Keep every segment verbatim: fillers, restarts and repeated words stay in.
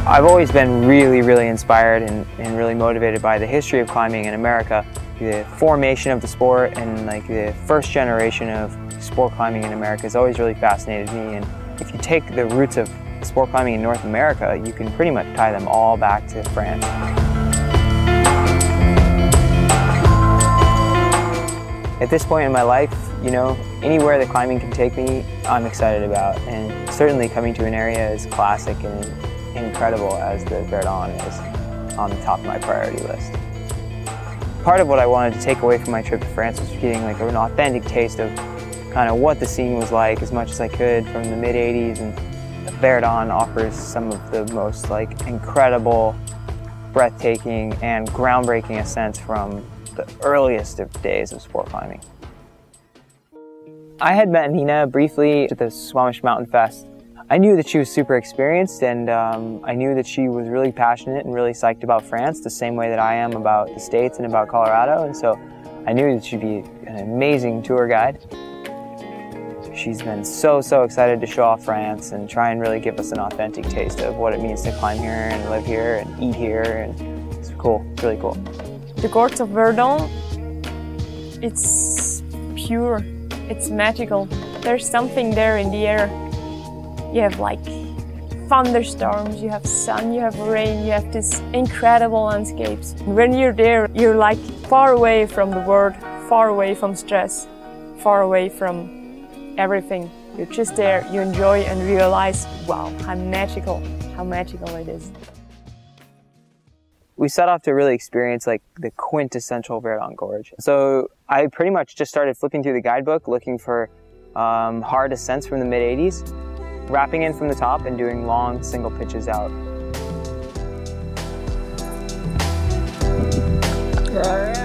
I've always been really, really inspired and, and really motivated by the history of climbing in America, the formation of the sport, and like the first generation of sport climbing in America has always really fascinated me. And if you take the roots of sport climbing in North America, you can pretty much tie them all back to France. At this point in my life, you know, anywhere that climbing can take me, I'm excited about. And certainly coming to an area as classic and incredible as the Verdon is on the top of my priority list. Part of what I wanted to take away from my trip to France was getting like an authentic taste of kind of what the scene was like as much as I could from the mid eighties, and the Verdon offers some of the most like incredible, breathtaking, and groundbreaking ascents from the earliest of days of sport climbing. I had met Nina briefly at the Swamish Mountain Fest. I knew that she was super experienced, and um, I knew that she was really passionate and really psyched about France the same way that I am about the States and about Colorado, and so I knew that she'd be an amazing tour guide. She's been so, so excited to show off France and try and really give us an authentic taste of what it means to climb here and live here and eat here, and it's cool, it's really cool. The gorge of Verdon, it's pure, it's magical. There's something there in the air. You have like thunderstorms, you have sun, you have rain, you have these incredible landscapes. When you're there, you're like far away from the world, far away from stress, far away from everything. You're just there, you enjoy and realize, wow, how magical, how magical it is. We set off to really experience like the quintessential Verdon Gorge. So I pretty much just started flipping through the guidebook looking for um, hard ascents from the mid eighties, wrapping in from the top and doing long single pitches out. All right.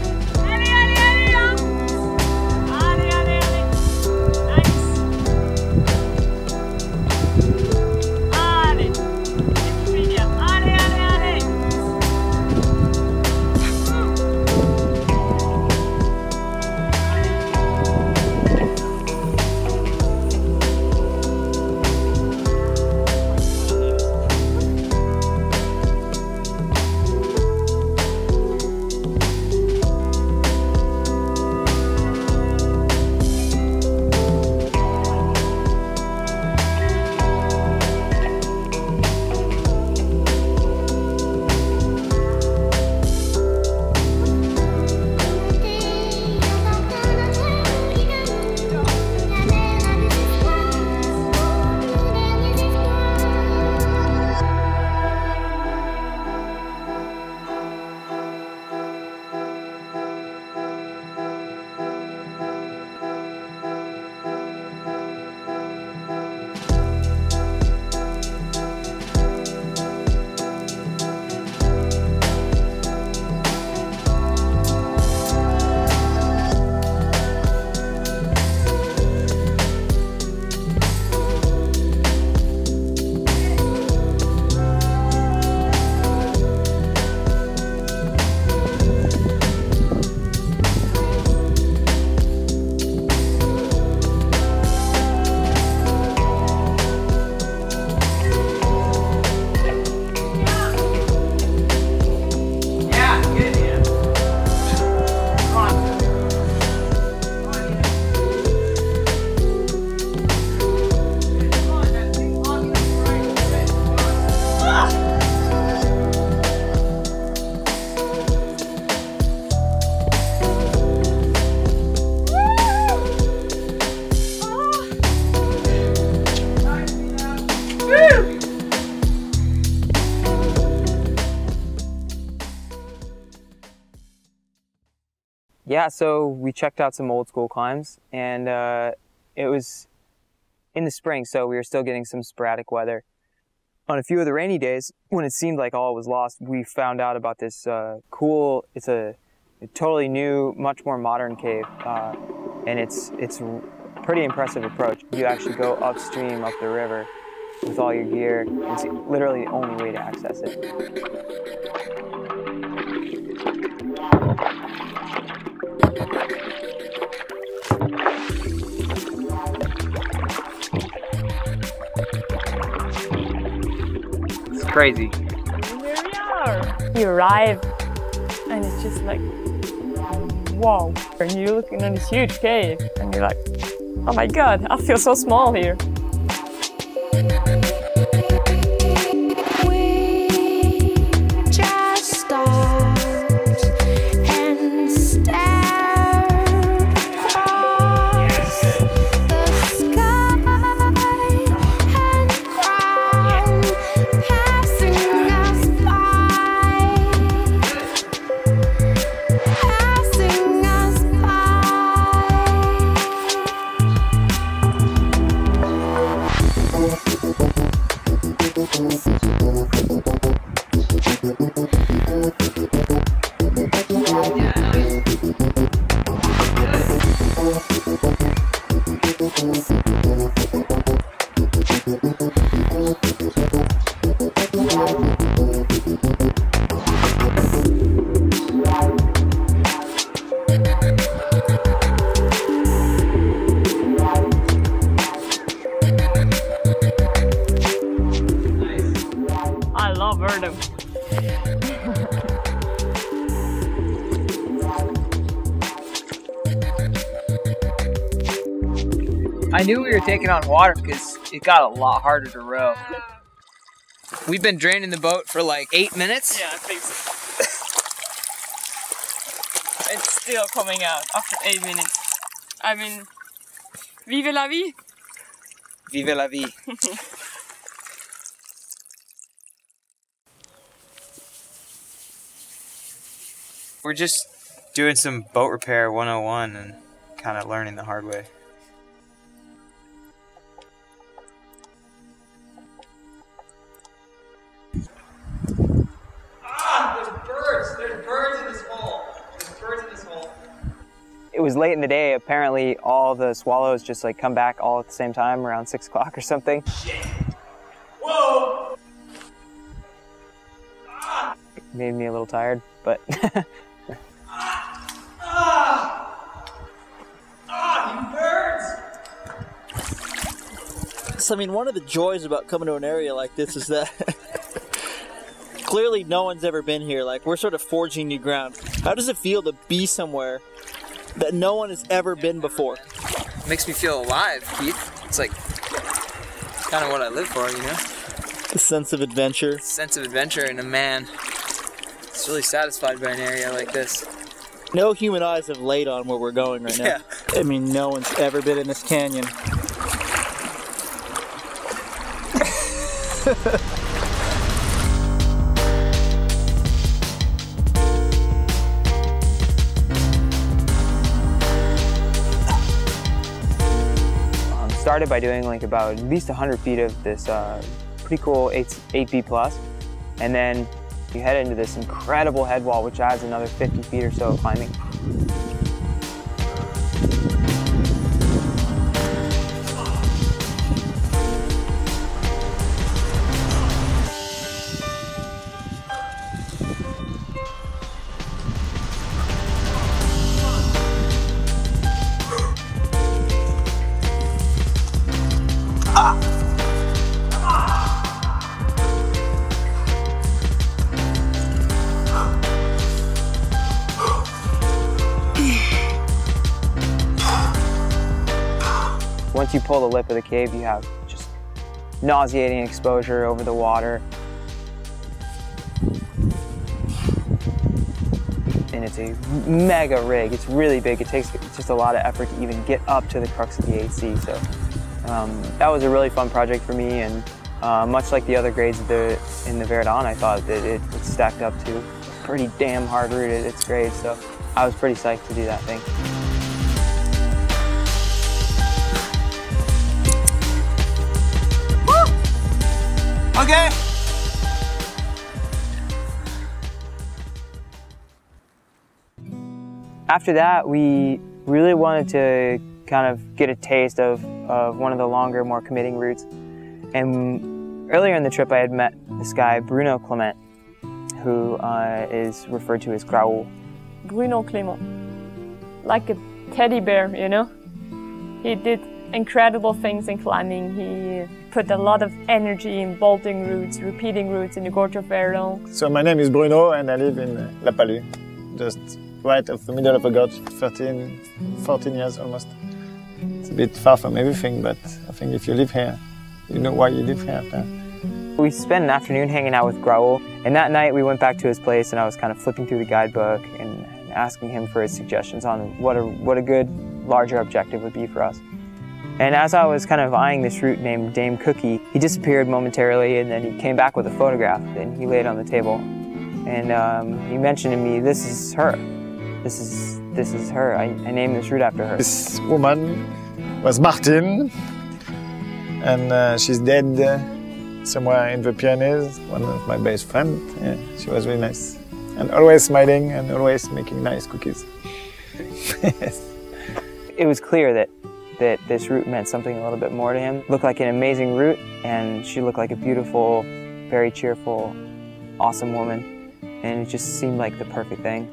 Yeah, so we checked out some old school climbs, and uh, it was in the spring, so we were still getting some sporadic weather. On a few of the rainy days, when it seemed like all was lost, we found out about this uh, cool, it's a, a totally new, much more modern cave, uh, and it's, it's a pretty impressive approach. You actually go upstream, up the river, with all your gear. It's literally the only way to access it. crazy. Here we are. You arrive, and it's just like, wow. And you're looking at this huge cave, and you're like, oh my god, I feel so small here. I love Verdon. I knew we were taking on water because it got a lot harder to row. We've been draining the boat for like eight minutes. Yeah, I think so. It's still coming out after eight minutes. I mean, Viva La Vie! Viva La Vie. We're just doing some boat repair one oh one and kind of learning the hard way. Ah, there's birds. There's birds in this hole. There's birds in this hole. It was late in the day. Apparently all the swallows just like come back all at the same time around six o'clock or something. Shit. Whoa. Ah. It made me a little tired, but Ah. Ah. Ah, you birds. So, I mean, one of the joys about coming to an area like this is that clearly no one's ever been here. Like, we're sort of forging new ground. How does it feel to be somewhere that no one has ever been before? it makes me feel alive, Keith. It's like kind of what I live for, you know? The sense of adventure. Sense of adventure and a man. It's really satisfied by an area like this. No human eyes have laid on where we're going right now. Yeah. I mean, no one's ever been in this canyon. um, started by doing like about at least one hundred feet of this uh, pretty cool eight B plus, and then you head into this incredible head wall, which adds another fifty feet or so of climbing. Once you pull the lip of the cave, you have just nauseating exposure over the water. And it's a mega rig. It's really big. It takes just a lot of effort to even get up to the crux of the eight C. So um, that was a really fun project for me, and uh, much like the other grades of the, in the Verdon, I thought that it, it stacked up to a pretty damn hard route at its grades. So I was pretty psyched to do that thing. Okay. After that, we really wanted to kind of get a taste of, of one of the longer, more committing routes. And earlier in the trip, I had met this guy, Bruno Clement, who uh, is referred to as Graul. Bruno Clement. Like a teddy bear, you know? He did incredible things in climbing. He put a lot of energy in bolting routes, repeating routes in the Gorge of Verdon. So my name is Bruno and I live in La Palue, just right off the middle of the gorge, thirteen, fourteen years almost. It's a bit far from everything, but I think if you live here, you know why you live here. Huh? We spent an afternoon hanging out with Raoul, and that night we went back to his place and I was kind of flipping through the guidebook and asking him for his suggestions on what a, what a good larger objective would be for us. And as I was kind of eyeing this route named Dame Cookie, he disappeared momentarily and then he came back with a photograph and he laid it on the table. And um, he mentioned to me, this is her. This is, this is her. I, I named this route after her. This woman was Martin, and uh, she's dead uh, somewhere in the Pyrenees, one of my best friends. Yeah, she was really nice. And always smiling and always making nice cookies. It was clear that, that this route meant something a little bit more to him. Looked like an amazing route, and she looked like a beautiful, very cheerful, awesome woman. And it just seemed like the perfect thing.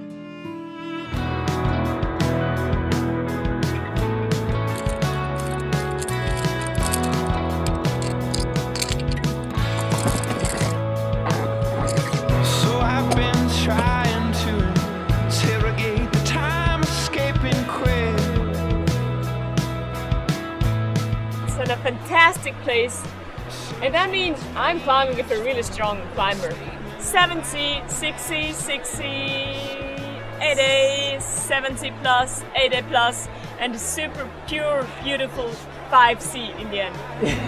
A fantastic place, and that means I'm climbing with a really strong climber. seventy, sixty, sixty, eighty, seventy plus, eighty plus, and a super pure, beautiful five C in the end.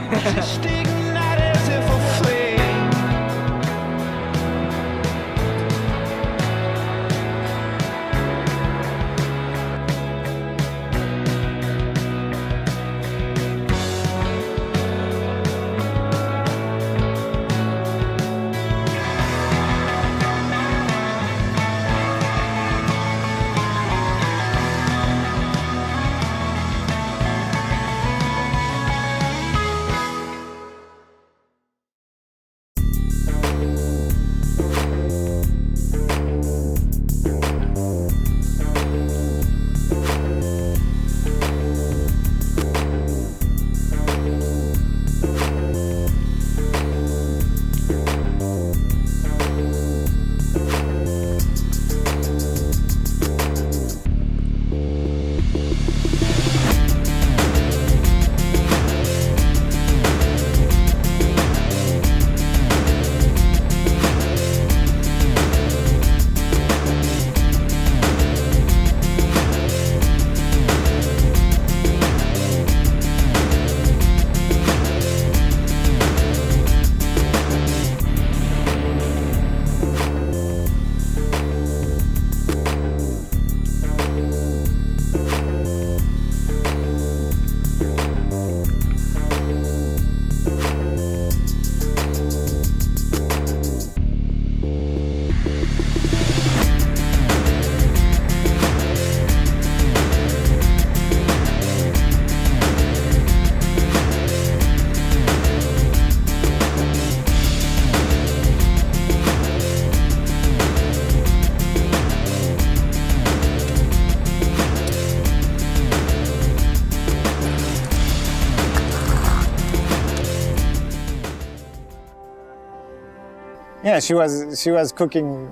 Yeah, she was she was cooking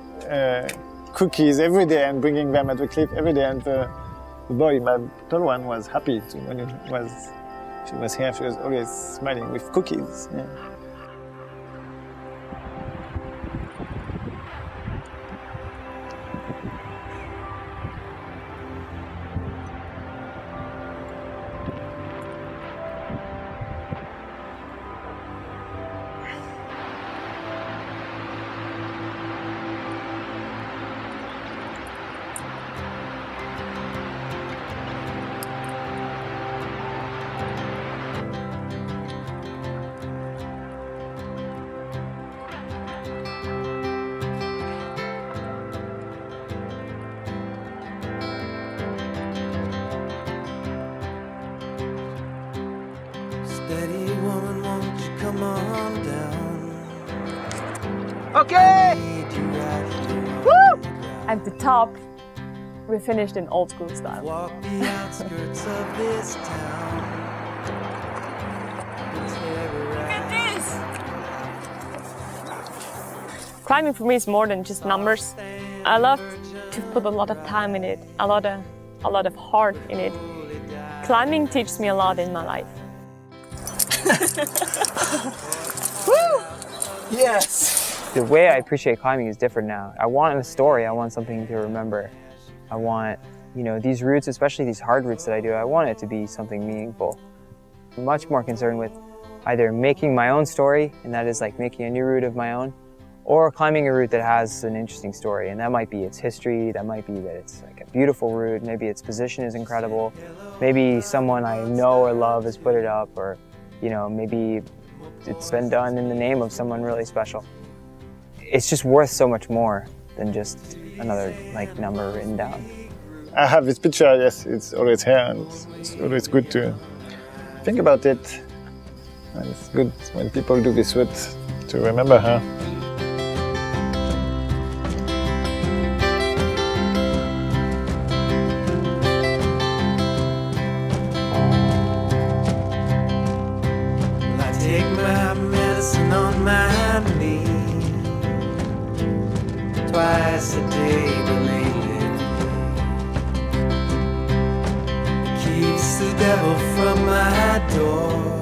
uh, cookies every day and bringing them at the cliff every day. And the, the boy, my tall one, was happy to, when it was she was here. She was always smiling with cookies. Yeah. Steady woman, won't you come on down? Okay! Woo! At the top, we finished in old school style. Walk the outskirts of this town. Climbing for me is more than just numbers. I love to put a lot of time in it, a lot of, a lot of heart in it. Climbing teaches me a lot in my life. Woo! Yes! The way I appreciate climbing is different now. I want a story, I want something to remember. I want, you know, these routes, especially these hard routes that I do, I want it to be something meaningful. I'm much more concerned with either making my own story, and that is like making a new route of my own, or climbing a route that has an interesting story, and that might be its history, that might be that it's like a beautiful route, maybe its position is incredible, maybe someone I know or love has put it up, or you know, maybe it's been done in the name of someone really special. It's just worth so much more than just another like number written down. I have this picture, yes, it's always here, and it's always good to think about it. And it's good when people do this route to remember her. Take my medicine on my knee twice a day, believe it. Keeps the devil from my door.